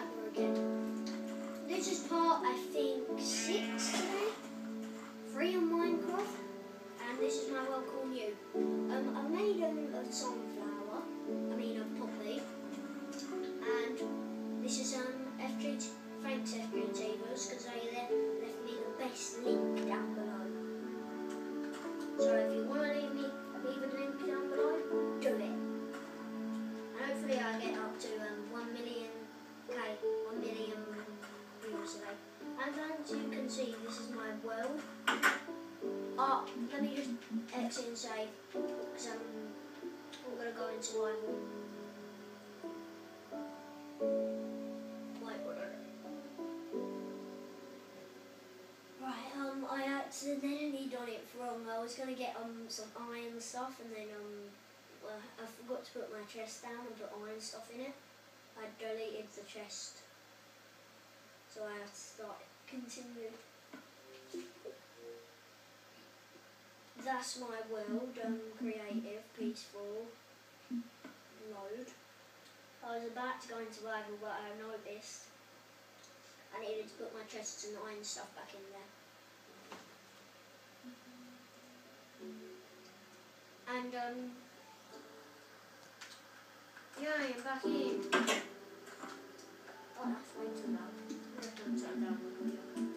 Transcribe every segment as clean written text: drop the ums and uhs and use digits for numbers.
over again. This is part, I think, 6 today. 3 on Minecraft. And this is my welcome you. I made a sunflower, a poppy. And this is FG, thanks FG Tavers, because they left me the best link down below. So if you want to leave a link down below, do it. And hopefully I get up to 1 million views today. And as you can see, this is my world. Let me just exit and save, because I'm going to go into survival. Right, I accidentally done it wrong. I was going to get some iron stuff, and then well, I forgot to put my chest down and put iron stuff in it. I deleted the chest, so I have to start continuing. That's my world, creative, peaceful, load. I was about to go into survival, but I noticed I needed to put my chests and iron stuff back in there. And yeah, I am back in. Oh, that's way too loud. I'm going to turn down my volume.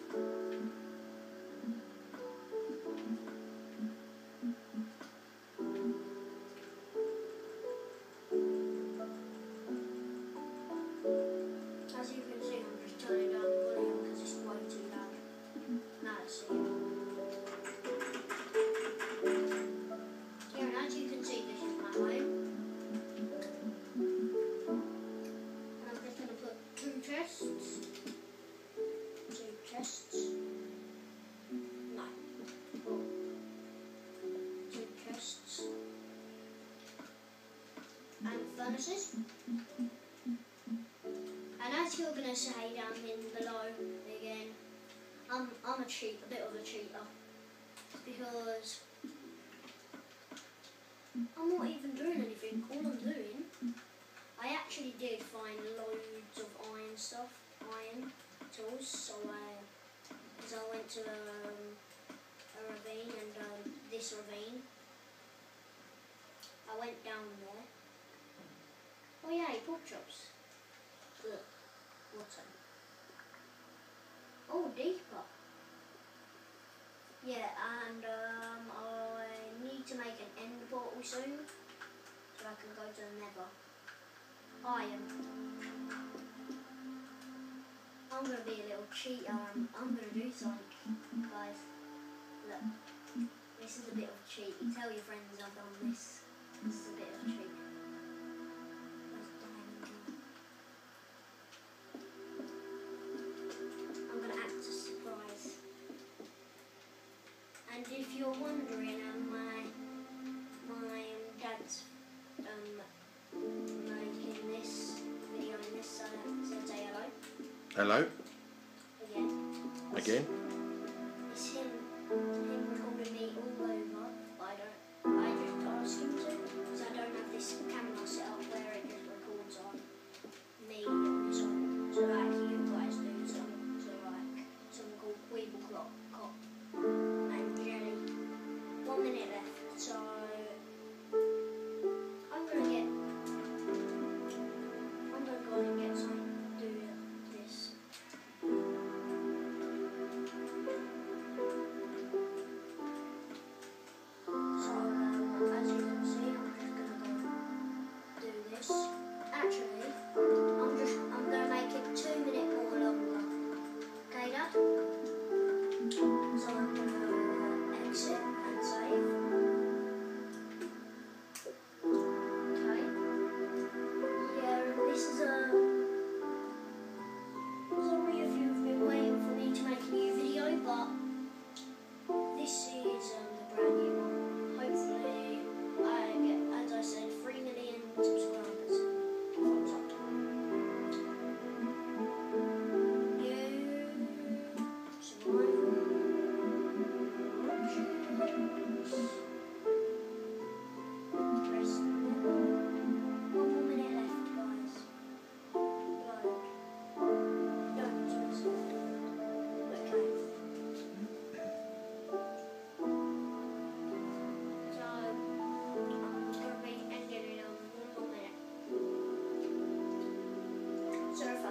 As you can see, I'm just turning down the volume because it's way too loud. Now let's see. Yeah, and as you can see, this is my home. And I'm just going to put 2 chests. 2 chests. No. 2 chests. And furnaces. And as you're going to say down in below again, I'm a bit of a cheater, because I'm not even doing anything. All I'm doing, I actually did find loads of iron tools, so because I went to a ravine, and this ravine, I went down there. Oh yeah, pork chops. Look, water. Oh, deeper. Yeah, and I need to make an end portal soon, so I can go to the nether. I'm going to be a little cheater. I'm going to do something, guys. Look, this is a bit of a cheat. You tell your friends I've done this. This is a bit of a cheat. And if you're wondering, my dad's making this video in this, so say hello. Hello? Again. Again? It's him recording me all over, but I just asked him to, because I don't have this camera set up where it just records on me on this one, so like you guys do, so like something called Weeble Clock. And Jelly. 1 minute left, so I'm gonna go and get some, do this.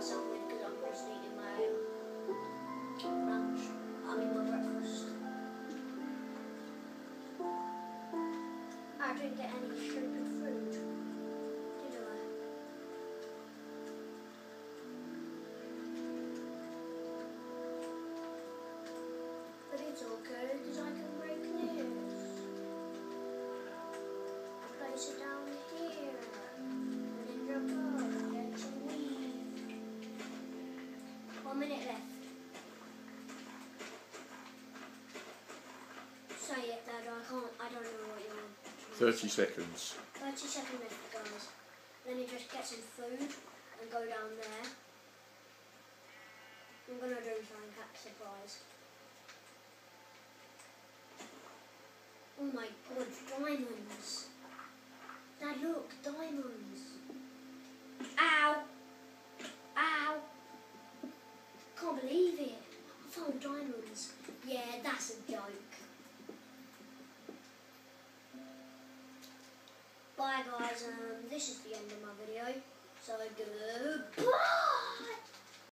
myself with because I'm just eating my lunch. I mean my breakfast. I didn't get any stupid food, did I? But it's okay because I can break this. Place it down here. And then drop off. Get some weed. 1 minute left. Say it, Dad. I don't know what you're on. 30 seconds. 30 seconds left, guys. Then you just get some food and go down there. I'm gonna do something surprise. Oh my god, diamonds! Dad, look, diamonds! Ow! Ow! Can't believe it! I found diamonds. Yeah, that's a joke. Bye guys, this is the end of my video. So goodbye!